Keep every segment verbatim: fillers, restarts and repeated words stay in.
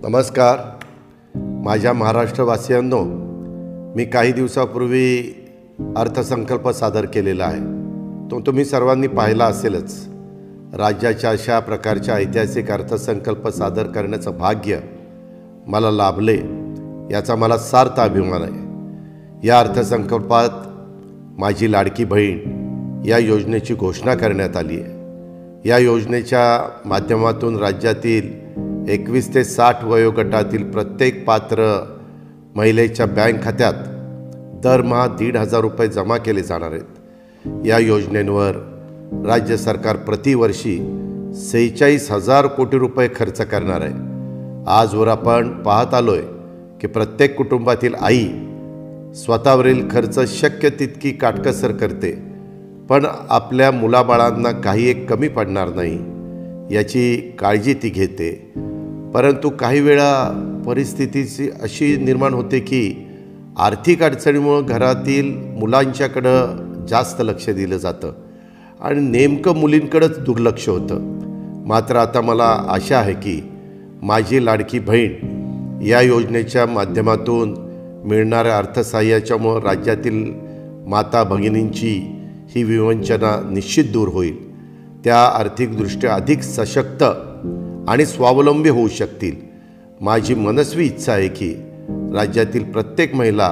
नमस्कार. माझ्या महाराष्ट्रवासियांनो, मी काही दिवसापूर्वी अर्थसंकल्प सादर केलेला आहे. तो तुम्ही सर्वांनी पाहिला असेलच. राज्याच्या अशा प्रकारच्या ऐतिहासिक अर्थसंकल्प सादर करण्याचं भाग्य मला लाभले याचा मला सार्थ अभिमान आहे. या अर्थसंकल्पात माझी लाडकी बहीण या योजनेची घोषणा करण्यात आली आहे. या योजनेच्या माध्यमातून राज्यातील एकवीस ते साठ वयोगटातील प्रत्येक पात्र महिलेच्या बँक खात्यात दरमहा दीड हजार रुपये जमा केले जाणार आहेत. या योजनेवर राज्य सरकार प्रतिवर्षी सेहेचाळीस हजार कोटी रुपये खर्च करणार आहे. आजवर आपण पाहत आलोय की प्रत्येक कुटुंबातील आई स्वतःवरील खर्च शक्य तितकी काटकसर करते, पण आपल्या मुलाबाळांना काही एक कमी पडणार नाही याची काळजी ती घेते. परंतु काही वेळा परिस्थितीची अशी निर्माण होते की आर्थिक अडचणीमुळं घरातील मुलांच्याकडं जास्त लक्ष दिलं जातं आणि नेमकं मुलींकडंच दुर्लक्ष होतं. मात्र आता मला आशा आहे की माझी लाडकी बहीण या योजनेच्या माध्यमातून मिळणाऱ्या अर्थसहाय्याच्यामुळं राज्यातील माता भगिनींची ही विवंचना निश्चित दूर होईल. त्या आर्थिकदृष्ट्या अधिक सशक्त आणि स्वावलंबी होऊ शकतील. माझी मनस्वी इच्छा आहे की राज्यातील प्रत्येक महिला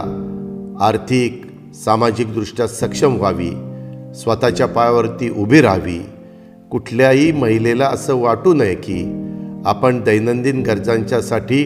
आर्थिक सामाजिकदृष्ट्या सक्षम व्हावी, स्वतःच्या पायावरती उभी राहावी. कुठल्याही महिलेला असं वाटू नये की आपण दैनंदिन गरजांच्यासाठी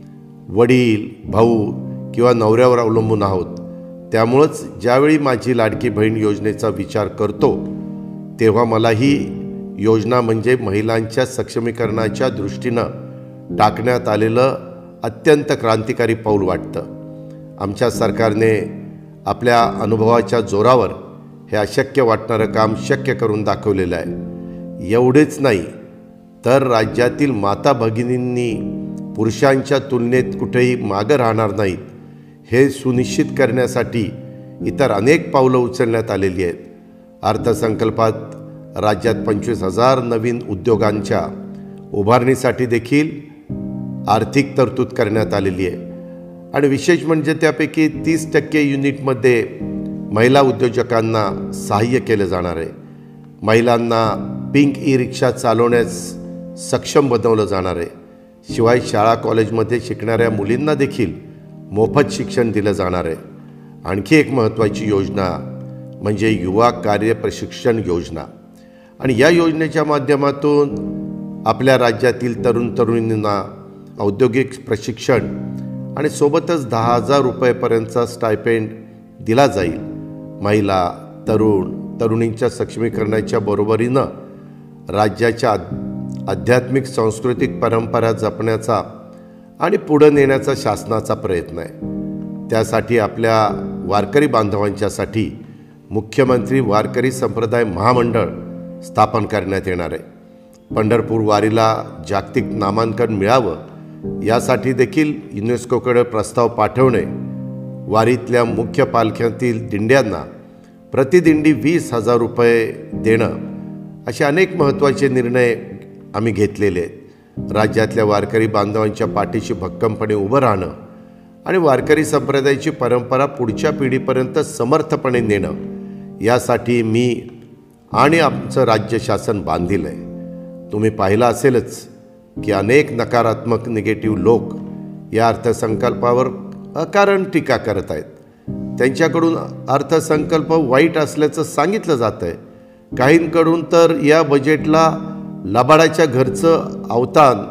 वडील, भाऊ किंवा नवऱ्यावर अवलंबून आहोत. त्यामुळंच ज्यावेळी माझी लाडकी बहीण योजनेचा विचार करतो तेव्हा मला ही योजना म्हणजे महिलांच्या सक्षमीकरणाच्या दृष्टीनं टाकण्यात आलेलं अत्यंत क्रांतिकारी पाऊल वाटतं. आमच्या सरकारने आपल्या अनुभवाच्या जोरावर हे अशक्य वाटणारं काम शक्य करून दाखवलेलं आहे. एवढेच नाही तर राज्यातील माता भगिनींनी पुरुषांच्या तुलनेत कुठेही मागं राहणार नाहीत हे सुनिश्चित करण्यासाठी इतर अनेक पावलं उचलण्यात आलेली आहेत. अर्थसंकल्पात राज्यात पंचवीस हजार नवीन उद्योगांच्या उभारणीसाठी देखील आर्थिक तरतूद करण्यात आलेली आहे. आणि विशेष म्हणजे त्यापैकी तीस टक्के युनिटमध्ये महिला उद्योजकांना सहाय्य केलं जाणार आहे. महिलांना पिंक ई रिक्षा चालवण्यास सक्षम बनवलं जाणार आहे. शिवाय शाळा कॉलेजमध्ये शिकणाऱ्या मुलींना देखील मोफत शिक्षण दिलं जाणार आहे. आणखी एक महत्त्वाची योजना म्हणजे युवा कार्य प्रशिक्षण योजना. आणि या योजनेच्या माध्यमातून आपल्या राज्यातील तरुण तरुणींना औद्योगिक प्रशिक्षण आणि सोबतच दहा हजार रुपयेपर्यंतचा स्टायपेंड दिला जाईल. महिला, तरुण तरुणींच्या सक्षमीकरणाच्या बरोबरीनं राज्याच्या आध्यात्मिक सांस्कृतिक परंपरा जपण्याचा आणि पुढं नेण्याचा शासनाचा प्रयत्न आहे. त्यासाठी आपल्या वारकरी बांधवांच्यासाठी मुख्यमंत्री वारकरी संप्रदाय महामंडळ स्थापन करण्यात येणार आहे. पंढरपूर वारीला जागतिक नामांकन मिळावं यासाठी देखील युनेस्कोकडे प्रस्ताव पाठवणे, वारीतल्या मुख्य पालख्यातील दिंड्यांना प्रतिदिंडी वीस हजार रुपये देणं असे अनेक महत्त्वाचे निर्णय आम्ही घेतलेले आहेत. राज्यातल्या वारकरी बांधवांच्या पाठीशी भक्कमपणे उभं राहणं आणि वारकरी संप्रदायाची परंपरा पुढच्या पिढीपर्यंत समर्थपणे नेणं यासाठी मी आणि आमचं राज्य शासन बांधील आहे. तुम्ही पाहिलं असेलच की अनेक नकारात्मक निगेटिव्ह लोक या अर्थसंकल्पावर अकारण टीका करत आहेत. त्यांच्याकडून अर्थसंकल्प वाईट असल्याचं सांगितलं जातं आहे. काहींकडून तर या बजेटला लबाडाच्या घरचं अवतान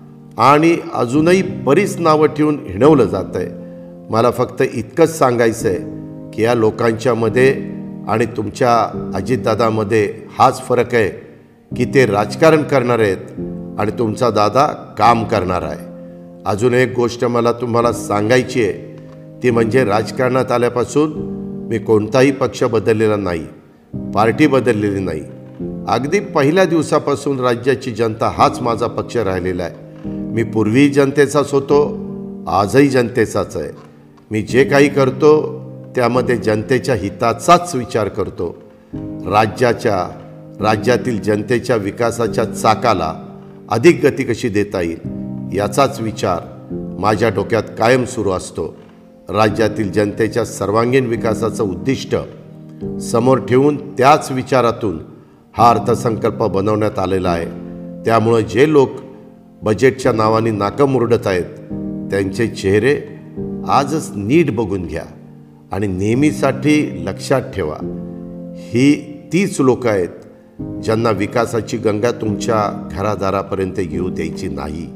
आणि अजूनही बरीच नावं ठेवून हिणवलं जातं आहे. मला फक्त इतकंच सांगायचं आहे की या लोकांच्यामध्ये आणि तुमच्या अजितदादामध्ये हाच फरक आहे की ते राजकारण करणार आहेत आणि तुमचा दादा काम करणार आहे. अजून एक गोष्ट मला तुम्हाला सांगायची आहे, ती म्हणजे राजकारणात आल्यापासून मी कोणताही पक्ष बदललेला नाही, पार्टी बदललेली नाही. अगदी पहिल्या दिवसापासून राज्याची जनता हाच माझा पक्ष राहिलेला आहे. मी पूर्वी जनतेचाच होतो, आजही जनतेचाच आहे. मी जे काही करतो त्यामध्ये जनतेच्या हिताचाच विचार करतो. राज्याच्या राज्यातील जनतेच्या विकासाच्या चाकाला अधिक गती कशी देता येईल याचाच विचार माझ्या डोक्यात कायम सुरू असतो. राज्यातील जनतेच्या सर्वांगीण विकासाचं उद्दिष्ट समोर ठेवून त्याच विचारातून हा अर्थसंकल्प बनवण्यात आलेला आहे. त्यामुळं जे लोक बजेटच्या नावाने नाकं मुरडत आहेत त्यांचे चेहरे आजच नीट बघून घ्या आणि नेहमीसाठी लक्षात ठेवा, ही तीच लोक आहेत ज्यांना विकासाची गंगा तुमच्या घरादारापर्यंत येऊ द्यायची नाही.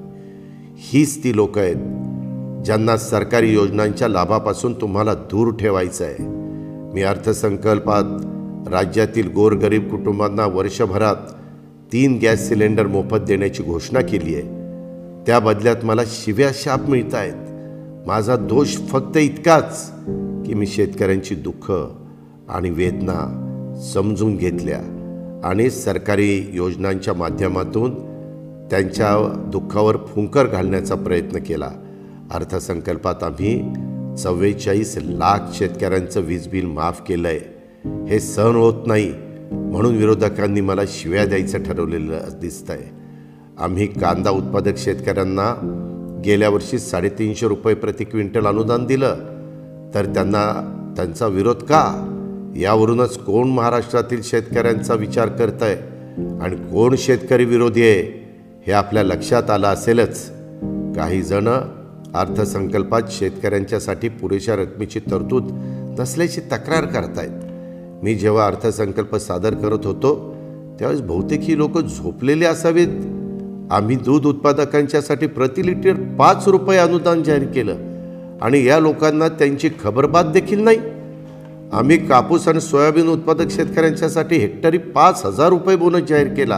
हीच ती लोक आहेत ज्यांना सरकारी योजनांच्या लाभापासून तुम्हाला दूर ठेवायचं आहे. मी अर्थसंकल्पात राज्यातील गोरगरीब कुटुंबांना वर्षभरात तीन गॅस सिलेंडर मोफत देण्याची घोषणा केली आहे. त्या बदल्यात मला शिव्या शाप मिळत आहेत. माझा दोष फक्त इतकाच की मी शेतकऱ्यांची दुःख आणि वेदना समजून घेतल्या आणि सरकारी योजनांच्या माध्यमातून त्यांच्या दुःखावर फुंकर घालण्याचा प्रयत्न केला. अर्थसंकल्पात आम्ही चव्वेचाळीस लाख शेतकऱ्यांचं वीज बिल माफ केलं आहे. हे सहन होत नाही म्हणून विरोधकांनी मला शिव्या द्यायचं ठरवलेलं दिसतं आहे. आम्ही कांदा उत्पादक शेतकऱ्यांना गेल्या वर्षी साडेतीनशे रुपये प्रति क्विंटल अनुदान दिलं, तर त्यांना त्यांचा विरोध का? यावरूनच कोण महाराष्ट्रातील शेतकऱ्यांचा विचार करत आहे आणि कोण शेतकरी विरोधी आहे हे आपल्या लक्षात आलं असेलच. काही जण अर्थसंकल्पात शेतकऱ्यांच्यासाठी पुरेशा रकमेची तरतूद नसल्याची तक्रार करतायत. मी जेव्हा अर्थसंकल्प सादर करत होतो त्यावेळेस बहुतेक ही लोक झोपलेले असावेत. आम्ही दूध उत्पादकांच्यासाठी प्रति लिटर पाच रुपये अनुदान जाहीर केलं आणि या लोकांना त्यांची खबरबात देखील नाही. आम्ही कापूस आणि सोयाबीन उत्पादक शेतकऱ्यांच्यासाठी हेक्टरी पाच हजार रुपये बोनस जाहीर केला.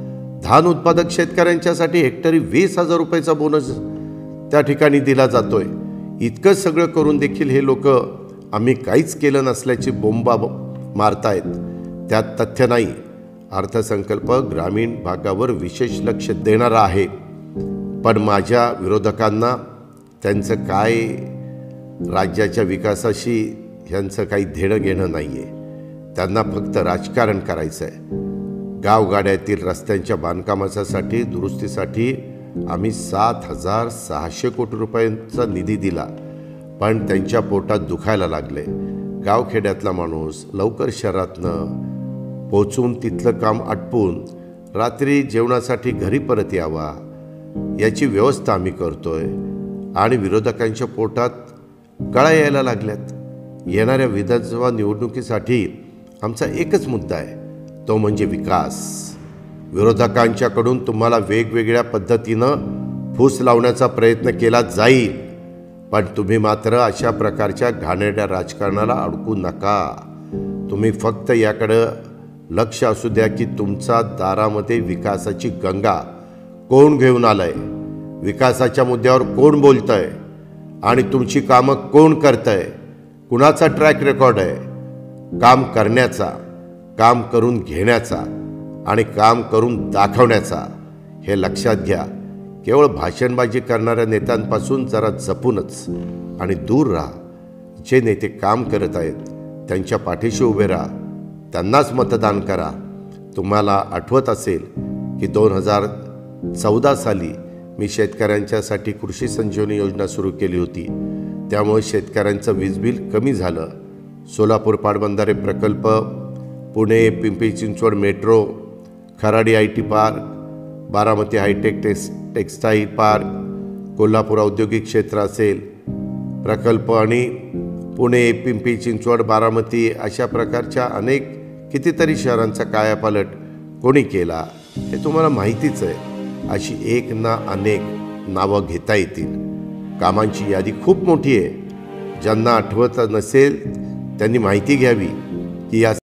धान उत्पादक शेतकऱ्यांच्यासाठी हेक्टरी वीस हजार रुपयाचा बोनस त्या ठिकाणी दिला जातोय. इतकं सगळं करून देखील हे लोक आम्ही काहीच केलं नसल्याची बोंबा मारतायत. त्यात तथ्य नाही. अर्थसंकल्प ग्रामीण भागावर विशेष लक्ष देणारा आहे, पण माझ्या विरोधकांना त्यांचं काय राज्याच्या विकासाशी ह्यांचं काही देणं घेणं नाही आहे. त्यांना फक्त राजकारण करायचं आहे. गावगाड्यातील रस्त्यांच्या बांधकामासाठी दुरुस्तीसाठी आम्ही सात हजार सहाशे कोटी रुपयांचा निधी दिला, पण त्यांच्या पोटात दुखायला लागले. गावखेड्यातला माणूस लवकर शहरातनं पोचून तिथलं काम आटपून रात्री जेवणासाठी घरी परत यावा याची व्यवस्था आम्ही करतोय आणि विरोधकांच्या पोटात गळा यायला लागल्यात. येणाऱ्या विधानसभा निवडणुकीसाठी आमचा एकच मुद्दा आहे, तो म्हणजे विकास. विरोधकांच्याकडून तुम्हाला वेगवेगळ्या पद्धतीनं फूस लावण्याचा प्रयत्न केला जाईल, पण तुम्ही मात्र अशा प्रकारच्या घाणेरड्या राजकारणाला अडकू नका. तुम्ही फक्त याकडं लक्ष असू द्या की तुमचा दारामध्ये विकासाची गंगा कोण घेऊन आलंय, विकासाच्या मुद्द्यावर कोण बोलतंय आणि तुमची कामं कोण करतंय, कुणाचा ट्रॅक रेकॉर्ड आहे काम करण्याचा, काम करून घेण्याचा आणि काम करून दाखवण्याचा. हे लक्षात घ्या. केवळ भाषणबाजी करणाऱ्या नेत्यांपासून जरा जपूनच आणि दूर राहा. जे नेते काम करत आहेत त्यांच्या पाठीशी उभे राहा, त्यांनाच मतदान करा. तुम्हाला आठवत असेल की दोन हजार चौदा साली मी शेतकऱ्यांच्यासाठी कृषी संजीवनी योजना सुरू केली होती. त्यामुळे शेतकऱ्यांचं वीज बिल कमी झालं. सोलापूर पाटबंधारे प्रकल्प, Pune Pimpri Chinchwad metro, Kharadi I T park, Baramati hi tech tex textile park, Kolhapur औद्योगिक क्षेत्र असेल प्रकल्प आणि पुणे पिंपरी चिंचवड बारामती अशा प्रकारच्या अनेक कितीतरी शहरांचा कायापालट कोणी केला हे तुम्हाला माहितीच आहे. अशी एक ना अनेक नावं घेता येतील. कामांची यादी खूप मोठी आहे. ज्यांना आठवत नसेल त्यांनी माहिती घ्यावी की या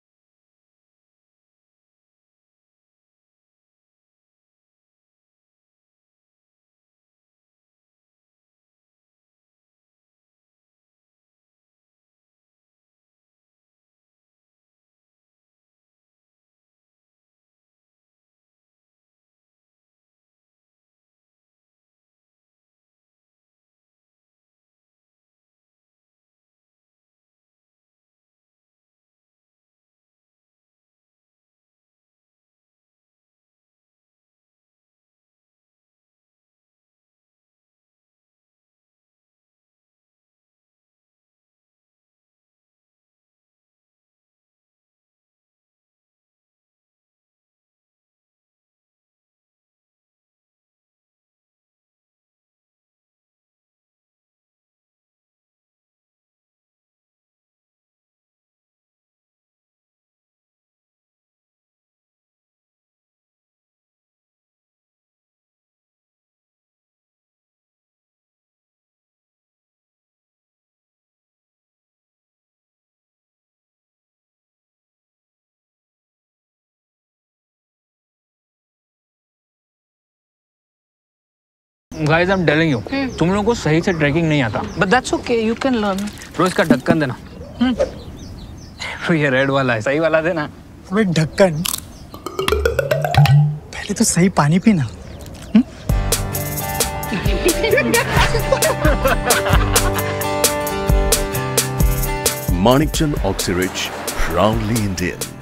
guys I am telling you, तुम लोगों को सही से ट्रैकिंग नहीं आता। But that's okay, you can learn. रोज का ढक्कन देना। तो ये रेड वाला है, सही वाला देना। अबे ढक्कन, पहले तो सही पानी पीना। Manikchand Oxyrich, proudly Indian.